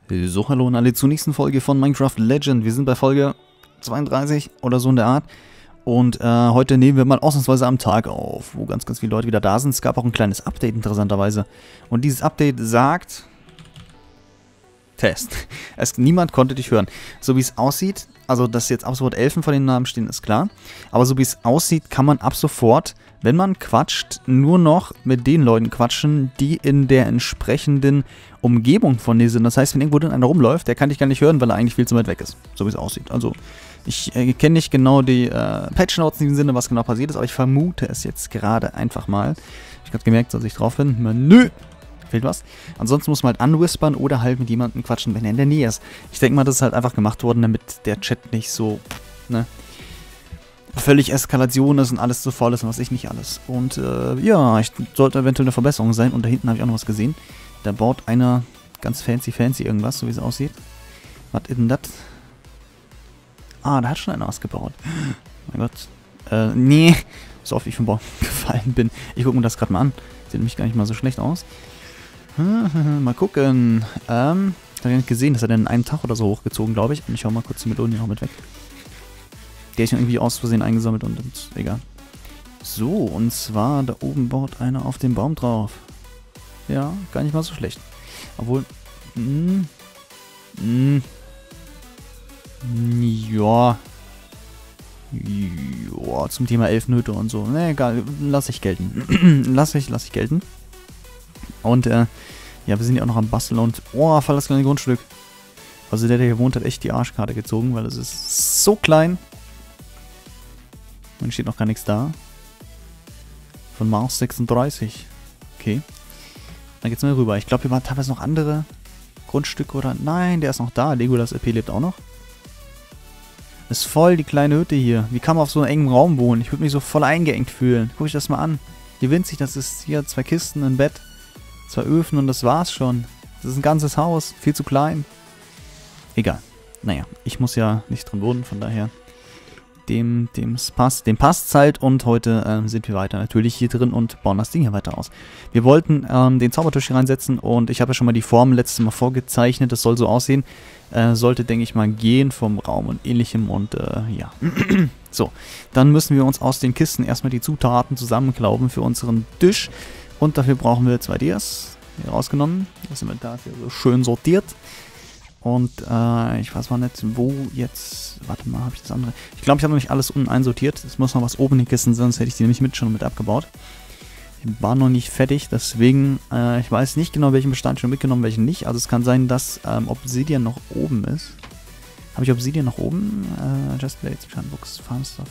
So, hallo und alle zur nächsten Folge von Minecraft Legend. Wir sind bei Folge 32 oder so in der Art. Und heute nehmen wir mal ausnahmsweise am Tag auf, wo ganz viele Leute wieder da sind. Es gab auch ein kleines Update, interessanterweise. Und dieses Update sagt... Test. Niemand konnte dich hören. So wie es aussieht, also dass jetzt ab sofort Elfen vor den Namen stehen, ist klar. Aber so wie es aussieht, kann man ab sofort, wenn man quatscht, nur noch mit den Leuten quatschen, die in der entsprechenden Umgebung von dir sind. Das heißt, wenn irgendwo dann einer rumläuft, der kann dich gar nicht hören, weil er eigentlich viel zu weit weg ist. So wie es aussieht. Also, ich kenne nicht genau die Patch Notes in diesem Sinne, was genau passiert ist, aber ich vermute es jetzt gerade einfach mal. Ich habe gemerkt, dass ich drauf bin. Menü! Fehlt was. Ansonsten muss man halt anwhispern oder halt mit jemandem quatschen, wenn er in der Nähe ist. Ich denke mal, das ist halt einfach gemacht worden, damit der Chat nicht so, ne, völlig Eskalation ist und alles so voll ist und was ich nicht alles. Und ja, ich sollte eventuell eine Verbesserung sein. Und da hinten habe ich auch noch was gesehen. Da baut einer ganz fancy irgendwas, so wie es aussieht. Was ist denn das? Ah, da hat schon einer was gebaut. Mein Gott. Nee. So oft ich vom Baum gefallen bin. Ich gucke mir das gerade mal an. Sieht nämlich gar nicht mal so schlecht aus. Mal gucken. Ich habe ja nicht gesehen, dass er denn in einem Tag oder so hochgezogen, glaube ich. Und ich hau mal kurz die Melone hier noch mit weg. Der ist irgendwie aus Versehen eingesammelt und egal. So, und zwar da oben baut einer auf dem Baum drauf. Ja, gar nicht mal so schlecht. Obwohl, ja. Ja, zum Thema Elfenhütte und so. Ne, egal, lass ich gelten. lass ich gelten. Und, ja, wir sind ja auch noch am Basteln und, oh, voll das kleine Grundstück. Also der hier wohnt, hat echt die Arschkarte gezogen, weil es ist so klein. Und steht noch gar nichts da. Von Mars 36. Okay. Dann geht's mal rüber. Ich glaube, hier waren teilweise noch andere Grundstücke oder... Nein, der ist noch da. Legolas EP lebt auch noch. Das ist voll die kleine Hütte hier. Wie kann man auf so einem engen Raum wohnen? Ich würde mich so voll eingeengt fühlen. Guck ich das mal an. Wie winzig das ist. Hier 2 Kisten, ein Bett, 2 Öfen und das war's schon. Das ist ein ganzes Haus. Viel zu klein. Egal. Naja, ich muss ja nicht drin wohnen, von daher... Dem passt's halt und heute sind wir weiter natürlich hier drin und bauen das Ding hier weiter aus. Wir wollten den Zaubertisch hier reinsetzen und ich habe ja schon mal die Form letztes Mal vorgezeichnet, das soll so aussehen. Sollte, denke ich mal, gehen vom Raum und ähnlichem und ja. So, dann müssen wir uns aus den Kisten erstmal die Zutaten zusammenklauben für unseren Tisch und dafür brauchen wir 2 Dias, hier rausgenommen. Das Inventar ist hier so schön sortiert. Und ich weiß mal nicht, wo jetzt... Warte mal, habe ich das andere... Ich glaube, ich habe noch nicht alles unten einsortiert. Es muss noch was oben in den Kisten sein, sonst hätte ich die nämlich schon mit abgebaut. Die waren noch nicht fertig, deswegen... ich weiß nicht genau, welchen Bestand schon mitgenommen, welchen nicht. Also es kann sein, dass Obsidian noch oben ist. Habe ich Obsidian noch oben? Just Blades, Books, Farm Stuff.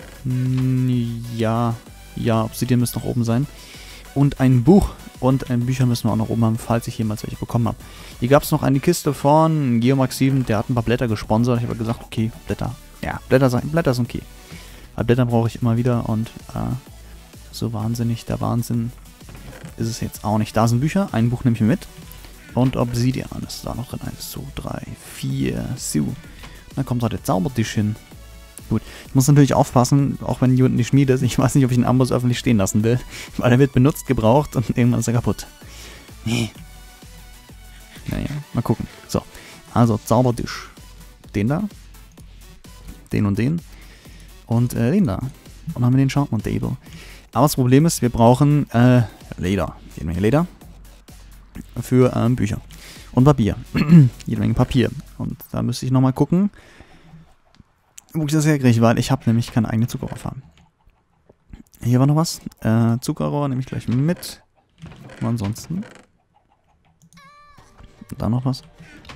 Ja, Obsidian müsste noch oben sein. Und ein Buch und Bücher müssen wir auch noch oben haben, falls ich jemals welche bekommen habe. Hier gab es noch eine Kiste von Geomax 7, der hat ein paar Blätter gesponsert. Ich habe gesagt, okay, Blätter. Ja, Blätter sind okay. Weil Blätter brauche ich immer wieder und so wahnsinnig, der Wahnsinn ist es jetzt auch nicht. Da sind Bücher, ein Buch nehme ich mir mit. Und Obsidian ist da noch drin. 1, 2, 3, 4, so. Dann kommt da der Zaubertisch hin. Gut, ich muss natürlich aufpassen, auch wenn hier unten die Schmiede ist. Ich weiß nicht, ob ich den Amboss öffentlich stehen lassen will. Weil er wird benutzt, gebraucht und irgendwann ist er kaputt. Nee. Naja, mal gucken. So, also Zaubertisch. Den da. Den und den. Und den da. Und dann haben wir den Enchantment Table. Aber das Problem ist, wir brauchen Leder. Jede Menge Leder. Für Bücher. Und Papier. Jede Menge Papier. Und da müsste ich nochmal gucken, wo ich das herkriege, weil ich habe nämlich keine eigene Zuckerrohrfarm. Hier war noch was. Zuckerrohr nehme ich gleich mit. Und ansonsten. Da noch was.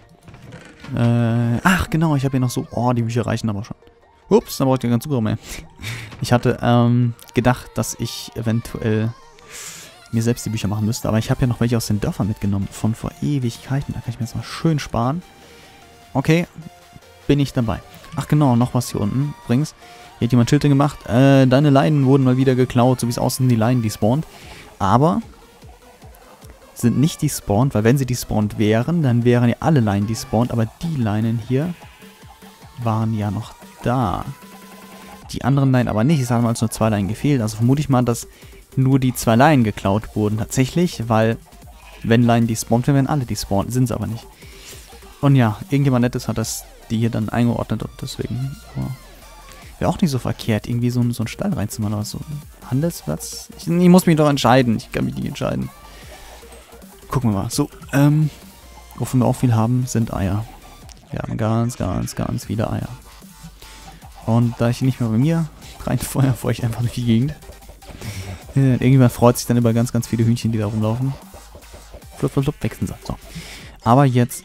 Ach genau, ich habe hier noch so... Oh, die Bücher reichen aber schon. Ups, da brauche ich keinen Zuckerrohr mehr. Ich hatte gedacht, dass ich eventuell mir selbst die Bücher machen müsste. Aber ich habe ja noch welche aus den Dörfern mitgenommen. Von vor Ewigkeiten. Da kann ich mir jetzt mal schön sparen. Okay, bin ich dabei. Ach genau, noch was hier unten. Übrigens, hier hat jemand Schilder gemacht. Deine Leinen wurden mal wieder geklaut, so wie es aussieht, die Leinen despawnt. Aber sind nicht despawnt, weil wenn sie despawnt wären, dann wären ja alle Leinen despawnt. Aber die Leinen hier waren ja noch da. Die anderen Leinen aber nicht. Es haben also nur 2 Leinen gefehlt. Also vermute ich mal, dass nur die 2 Leinen geklaut wurden tatsächlich, weil wenn Leinen despawnt werden, werden alle despawnt. Sind sie aber nicht. Und ja, irgendjemand Nettes hat das die hier dann eingeordnet und deswegen wäre auch nicht so verkehrt, irgendwie so einen Stall reinzumachen oder so ein Handelsplatz. Ich muss mich doch entscheiden. Ich kann mich nicht entscheiden. Gucken wir mal. So, wovon wir auch viel haben, sind Eier. Wir haben ganz viele Eier. Und da ich nicht mehr bei mir reinfeuere, feuere ich einfach durch die Gegend. Irgendjemand freut sich dann über ganz viele Hühnchen, die da rumlaufen. Flupp, flupp, flupp, wechseln sie. So. Aber jetzt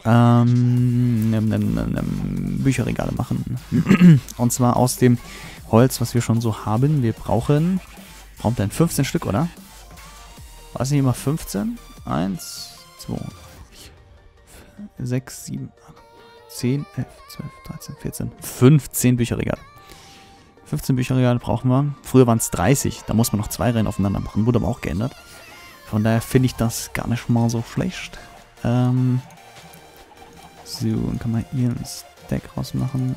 Bücherregale machen. Und zwar aus dem Holz, was wir schon so haben. Wir brauchen dann 15 Stück, oder? War es nicht immer 15? 1, 2, 4, 6, 7, 8, 10, 11, 12, 13, 14, 15 Bücherregale. 15 Bücherregale brauchen wir. Früher waren es 30. Da muss man noch 2 Reihen aufeinander machen. Wurde aber auch geändert. Von daher finde ich das gar nicht mal so schlecht. So, dann kann man hier einen Stack rausmachen.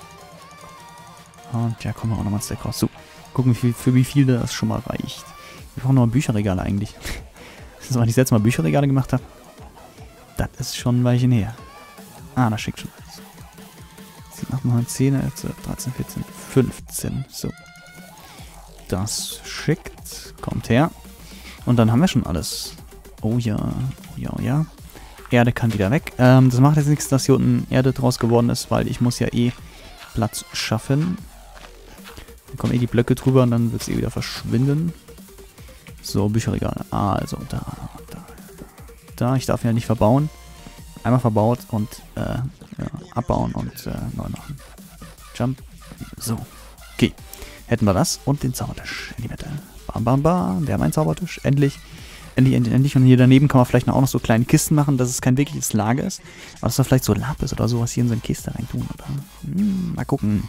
Und ja, kommen wir auch nochmal einen Stack raus. So, gucken, für wie viel das schon mal reicht. Wir brauchen noch Bücherregale eigentlich. Das ist, wann ich das letzte Mal Bücherregale gemacht habe. Das ist schon ein Weilchen her. Ah, das schickt schon. 7, 8, 9, 10, 11, 12, 13, 14, 15. So. Das schickt. Kommt her. Und dann haben wir schon alles. Oh ja. Ja. Erde kann wieder weg. Das macht jetzt nichts, dass hier unten Erde draus geworden ist, weil ich muss ja eh Platz schaffen. Dann kommen eh die Blöcke drüber und dann wird es eh wieder verschwinden. So, Bücherregale. Also, da. Ich darf ja nicht verbauen. Einmal verbaut und abbauen und neu machen. Jump. So. Okay. Hätten wir das und den Zaubertisch in die Mitte. Bam, bam, bam. Wir haben einen Zaubertisch. Endlich. Und hier daneben kann man vielleicht auch noch so kleine Kisten machen, dass es kein wirkliches Lager ist. Aber dass wir vielleicht so Lapis oder sowas hier in so eine Kiste reintun. Oder? Mal gucken.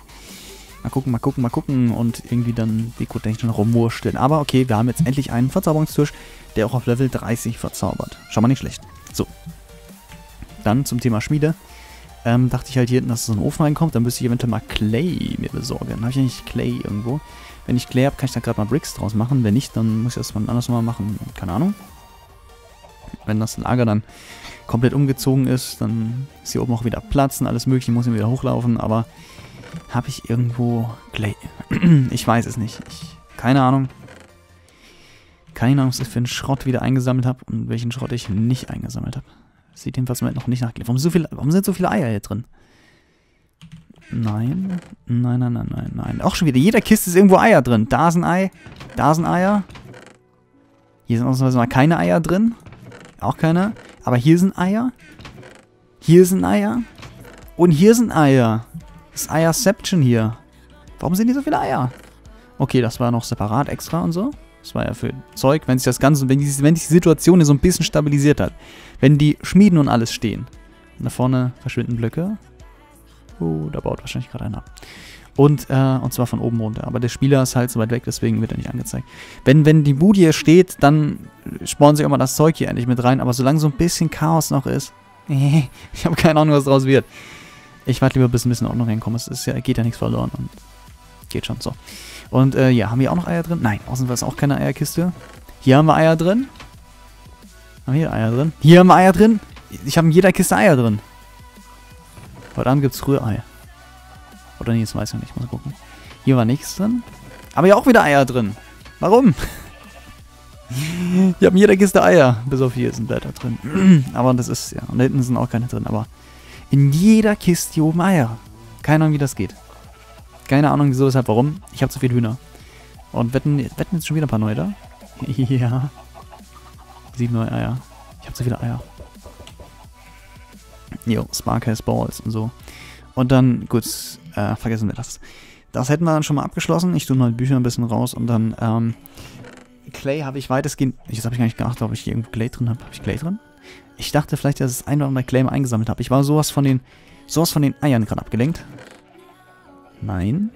Und irgendwie dann dekotechnisch noch rumwursteln. Aber okay, wir haben jetzt endlich einen Verzauberungstisch, der auch auf Level 30 verzaubert. Schon mal nicht schlecht. So. Dann zum Thema Schmiede. Dachte ich halt hier hinten, dass so ein Ofen reinkommt. Dann müsste ich eventuell mal Clay mir besorgen. Dann habe ich eigentlich Clay irgendwo. Wenn ich Clay habe, kann ich da gerade mal Bricks draus machen. Wenn nicht, dann muss ich das mal anders mal machen. Keine Ahnung. Wenn das Lager dann komplett umgezogen ist, dann ist hier oben auch wieder Platz und alles mögliche. Muss ich wieder hochlaufen. Aber habe ich irgendwo Clay? Ich weiß es nicht. Keine Ahnung. Keine Ahnung, was ich für einen Schrott wieder eingesammelt habe und welchen Schrott ich nicht eingesammelt habe. Sieht jedenfalls noch nicht nach. Warum sind so viele Eier hier drin? Nein. Auch schon wieder. Jeder Kiste ist irgendwo Eier drin. Da ist ein Ei. Da sind Eier. Hier sind ausnahmsweise mal keine Eier drin. Auch keine. Aber hier sind Eier. Hier sind Eier. Und hier sind Eier. Das ist Eierception hier. Warum sind hier so viele Eier? Okay, das war noch separat extra und so. Das war ja für Zeug, wenn sich das Ganze, wenn die Situation hier so ein bisschen stabilisiert hat. Wenn die Schmieden und alles stehen. Und da vorne verschwinden Blöcke. Oh, da baut wahrscheinlich gerade einer ab. Und zwar von oben runter. Aber der Spieler ist halt so weit weg, deswegen wird er nicht angezeigt. Wenn die Bude hier steht, dann spawnen sich auch mal das Zeug hier endlich mit rein. Aber solange so ein bisschen Chaos noch ist, ich habe keine Ahnung, was draus wird. Ich warte lieber, bis ein bisschen Ordnung reinkommt. Es ist ja, geht ja nichts verloren. Und geht schon so. Und ja, haben wir auch noch Eier drin? Nein, außen ist auch keine Eierkiste. Hier haben wir Eier drin. Haben wir hier Eier drin? Hier haben wir Eier drin. Ich habe in jeder Kiste Eier drin. Heute Abend gibt es Rührei. Oder nee, das weiß ich nicht. Mal gucken. Hier war nichts drin. Aber hier auch wieder Eier drin. Warum? Ich habe in jeder Kiste Eier. Bis auf hier sind Blätter drin. Aber das ist, ja. Und da hinten sind auch keine drin. Aber in jeder Kiste hier oben Eier. Keine Ahnung, wie das geht. Keine Ahnung, wieso, weshalb, warum. Ich habe zu viele Hühner. Und wetten jetzt schon wieder ein paar neue da? Ja. 7 neue Eier. Ich habe zu viele Eier. Jo, Spark has Balls und so. Und dann, gut, vergessen wir das. Das hätten wir dann schon mal abgeschlossen. Ich tue mal die Bücher ein bisschen raus und dann, Clay habe ich weitestgehend... Jetzt habe ich gar nicht geachtet, ob ich hier irgendwo Clay drin habe. Habe ich Clay drin? Ich dachte vielleicht, dass ich das ein oder andere Clay mal eingesammelt habe. Ich war sowas von den Eiern gerade abgelenkt. Nein.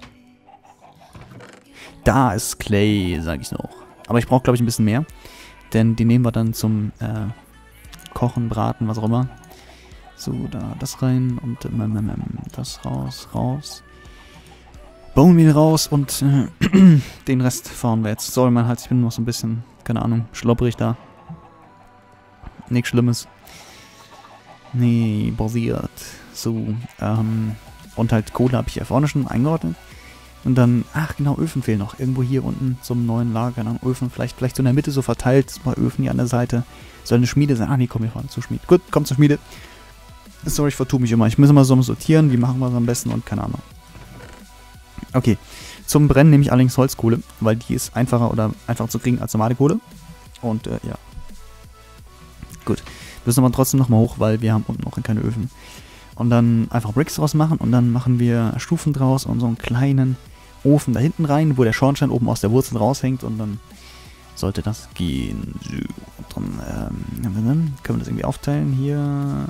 Da ist Clay, sage ich noch. Aber ich brauche, glaube ich, ein bisschen mehr. Denn die nehmen wir dann zum Kochen, Braten, was auch immer. So, da das rein und das raus. Bonemeal raus und den Rest fahren wir jetzt. Sorry, mein Hals, ich bin noch so ein bisschen, keine Ahnung, schlopprig da. Nichts Schlimmes. Nee, basiert. So, und halt Kohle habe ich ja vorne schon eingeordnet. Und dann, ach genau, Öfen fehlen noch. Irgendwo hier unten zum neuen Lager. Dann Öfen, vielleicht so in der Mitte so verteilt. Ein paar Öfen hier an der Seite. Soll eine Schmiede sein. Ah, nee, komm, wir fahren zur Schmiede. Gut, komm zur Schmiede. Sorry, ich vertue mich immer. Ich muss immer so sortieren. Wie machen wir es am besten und keine Ahnung. Okay, zum Brennen nehme ich allerdings Holzkohle, weil die ist einfacher zu kriegen als normale Kohle. Und, ja. Gut. Müssen aber trotzdem nochmal hoch, weil wir haben unten noch keine Öfen. Und dann einfach Bricks draus machen und dann machen wir Stufen draus und so einen kleinen Ofen da hinten rein, wo der Schornstein oben aus der Wurzel raushängt und dann sollte das gehen. Und dann können wir das irgendwie aufteilen hier.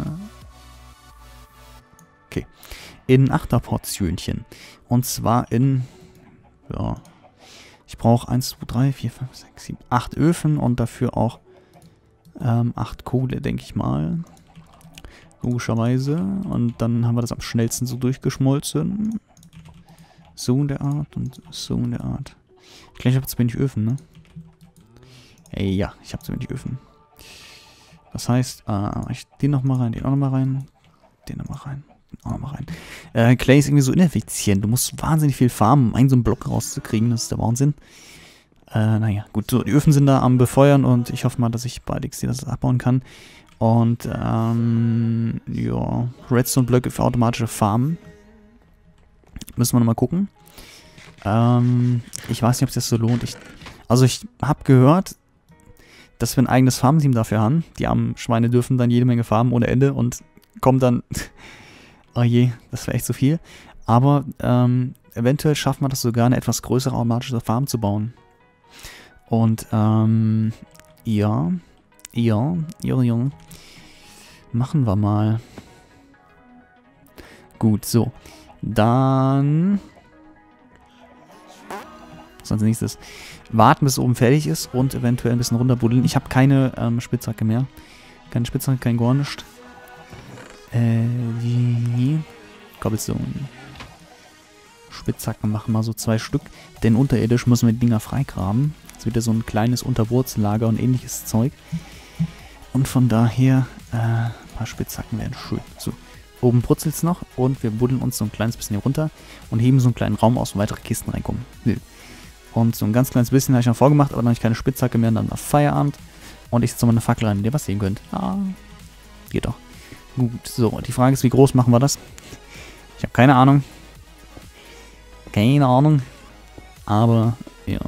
Okay. In 8er Portionchen. Und zwar in, ja, ich brauche 1, 2, 3, 4, 5, 6, 7, 8 Öfen und dafür auch 8 Kohle, denke ich mal. Logischerweise. Und dann haben wir das am schnellsten so durchgeschmolzen. So in der Art und so in der Art. Ich glaube, ich habe zu wenig Öfen, ne? Ey, ja, ich habe zu wenig Öfen. Das heißt, ich den nochmal rein, den auch nochmal rein, den nochmal rein, den auch nochmal rein. Clay ist irgendwie so ineffizient. Du musst wahnsinnig viel farmen, um einen so einen Block rauszukriegen. Das ist der Wahnsinn. Naja, gut, so, die Öfen sind da am Befeuern und ich hoffe mal, dass ich bei XD das abbauen kann. Und, ja, Redstone-Blöcke für automatische Farmen. Müssen wir nochmal gucken. Ich weiß nicht, ob es das so lohnt. Ich habe gehört, dass wir ein eigenes Farmteam dafür haben. Die armen Schweine dürfen dann jede Menge farmen ohne Ende und kommen dann... oh je, das wäre echt zu viel. Aber, eventuell schaffen wir das sogar, eine etwas größere automatische Farm zu bauen. Und, ja. Machen wir mal. Gut, so. Dann... was als nächstes? Warten, bis es oben fertig ist und eventuell ein bisschen runterbuddeln. Ich habe keine Spitzhacke mehr. Keine Spitzhacke, kein Gornischt. Cobblestone. Spitzhacken machen wir so 2 Stück. Denn unterirdisch müssen wir die Dinger freigraben. Jetzt wird ja so ein kleines Unterwurzellager und ähnliches Zeug. Und von daher, ein paar Spitzhacken wären schön. So, oben brutzelt es noch und wir buddeln uns so ein kleines bisschen hier runter und heben so einen kleinen Raum aus, wo weitere Kisten reinkommen. Und so ein ganz kleines bisschen habe ich noch vorgemacht, aber dann habe ich keine Spitzhacke mehr und dann war Feierabend. Und ich setze mal eine Fackel rein, in der ihr was sehen könnt. Ah, geht doch. Gut, so, die Frage ist, wie groß machen wir das? Ich habe keine Ahnung. Keine Ahnung. Aber, ja.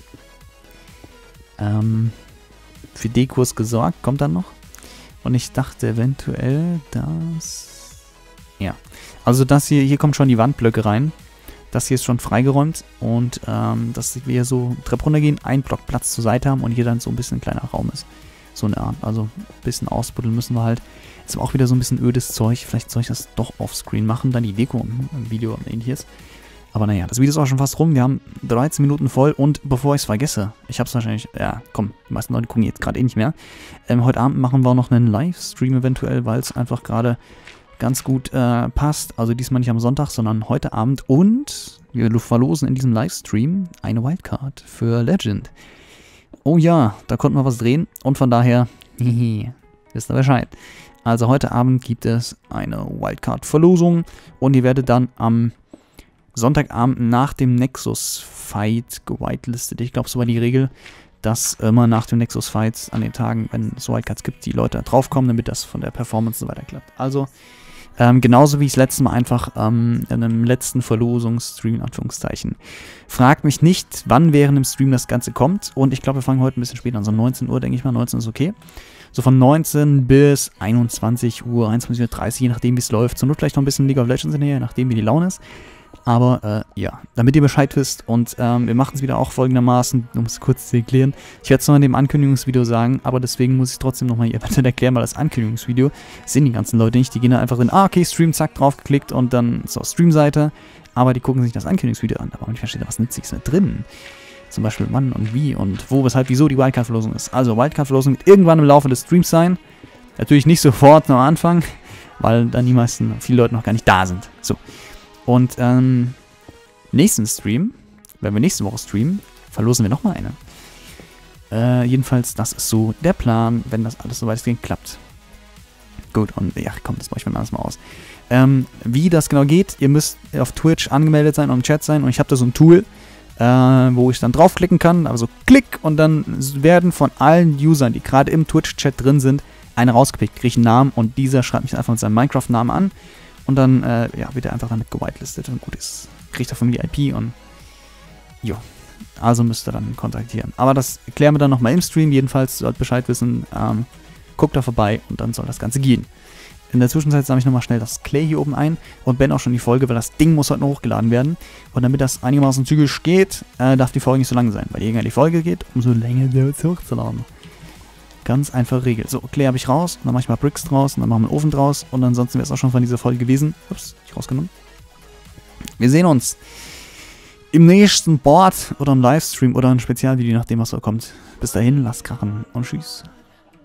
Für Dekos gesorgt, kommt dann noch. Und ich dachte eventuell, dass... ja. Also das hier kommen schon die Wandblöcke rein. Das hier ist schon freigeräumt. Und dass wir so Treppe runtergehen, einen Block Platz zur Seite haben und hier dann so ein bisschen ein kleiner Raum ist. So eine Art. Also ein bisschen ausbuddeln müssen wir halt. Ist aber auch wieder so ein bisschen ödes Zeug. Vielleicht soll ich das doch offscreen machen, dann die Deko im Video und ähnliches. Aber naja, das Video ist auch schon fast rum. Wir haben 13 Minuten voll und bevor ich es vergesse, ich habe es wahrscheinlich, ja komm, die meisten Leute gucken jetzt gerade eh nicht mehr. Heute Abend machen wir noch einen Livestream eventuell, weil es einfach gerade ganz gut passt. Also diesmal nicht am Sonntag, sondern heute Abend. Und wir verlosen in diesem Livestream eine Wildcard für Legend. Oh ja, da konnten wir was drehen und von daher, wisst ihr Bescheid. Also heute Abend gibt es eine Wildcard-Verlosung und ihr werdet dann am Sonntagabend nach dem Nexus-Fight gewitelistet. Ich glaube, so war die Regel, dass immer nach dem Nexus-Fight an den Tagen, wenn es Wildcards gibt, die Leute draufkommen, damit das von der Performance so weiter klappt. Also, genauso wie ich das letzte Mal einfach in einem letzten Verlosungsstream, in Anführungszeichen. Fragt mich nicht, wann während dem Stream das Ganze kommt. Und ich glaube, wir fangen heute ein bisschen später an. So 19 Uhr, denke ich mal. 19 ist okay. So von 19 bis 21 Uhr, 21:30 Uhr, je nachdem, wie es läuft. Zur Not vielleicht noch ein bisschen League of Legends hinterher, je nachdem, wie die Laune ist. Aber, ja, damit ihr Bescheid wisst. Und wir machen es wieder auch folgendermaßen, um es kurz zu erklären. Ich werde es noch in dem Ankündigungsvideo sagen, aber deswegen muss ich es trotzdem nochmal hier erklären, weil das Ankündigungsvideo sehen die ganzen Leute nicht. Die gehen da einfach in, okay, Stream, zack, draufgeklickt und dann zur Streamseite. Aber die gucken sich das Ankündigungsvideo an. Aber manchmal steht da was Nützliches mit drin. Zum Beispiel wann und wie und wo, weshalb, wieso die Wildcard-Verlosung ist. Also, Wildcard-Verlosung wird irgendwann im Laufe des Streams sein. Natürlich nicht sofort am Anfang, weil dann viele Leute noch gar nicht da sind. So. Und nächsten Stream, wenn wir nächste Woche streamen, verlosen wir nochmal eine. Jedenfalls, das ist so der Plan, wenn das alles so weitestgehend klappt. gut. Und ja, komm, das mache ich mir alles mal aus. Wie das genau geht, ihr müsst auf Twitch angemeldet sein und im Chat sein. Und ich habe da so ein Tool, wo ich dann draufklicken kann. Also klick und dann werden von allen Usern, die gerade im Twitch-Chat drin sind, einer rausgepickt. Kriege ich einen Namen und dieser schreibt mich einfach mit seinem Minecraft-Namen an. Und dann wird er einfach damit gewitelistet und gut ist. Kriegt er von mir die IP und jo. Also müsst ihr dann kontaktieren. Aber das klären wir dann nochmal im Stream. Jedenfalls sollt Bescheid wissen. Guckt da vorbei und dann soll das Ganze gehen. In der Zwischenzeit sammle ich nochmal schnell das Clay hier oben ein und beende auch schon die Folge, weil das Ding muss heute noch hochgeladen werden. Und damit das einigermaßen zügig geht, darf die Folge nicht so lang sein. Weil je länger die Folge geht, umso länger dauert es hochzuladen. Ganz einfache Regel. So, Clay habe ich raus, dann mache ich mal Bricks draus und dann machen wir einen Ofen draus. Und ansonsten wäre es auch schon von dieser Folge gewesen. Ups, ich rausgenommen. Wir sehen uns im nächsten Board oder im Livestream oder im Spezialvideo, nachdem was so kommt. Bis dahin, lasst krachen und tschüss.